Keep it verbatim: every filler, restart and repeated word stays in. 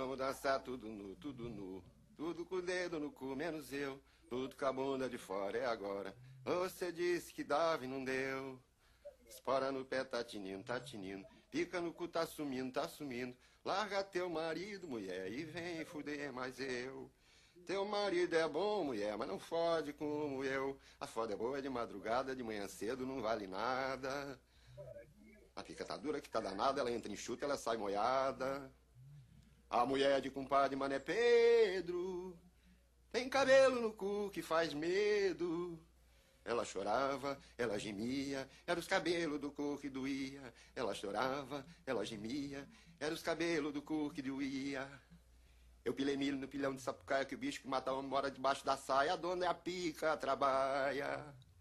Vamos dançar tudo nu, tudo nu. Tudo com o dedo no cu, menos eu. Tudo com a bunda de fora, é agora. Você disse que dava e não deu. Espora no pé, tá tinindo, tá tinindo. Pica no cu, tá sumindo, tá sumindo. Larga teu marido, mulher, e vem fuder mais eu. Teu marido é bom, mulher, mas não fode como eu. A foda é boa de madrugada, de manhã cedo, não vale nada. A pica tá dura que tá danada, ela entra em chute, ela sai moiada. A mulher de compadre Mané Pedro tem cabelo no cu que faz medo. Ela chorava, ela gemia, era os cabelos do cu que doía. Ela chorava, ela gemia, era os cabelos do cu que doía. Eu pilei milho no pilhão de sapucaia que o bicho que mata homem mora debaixo da saia. A dona é a pica, trabalha.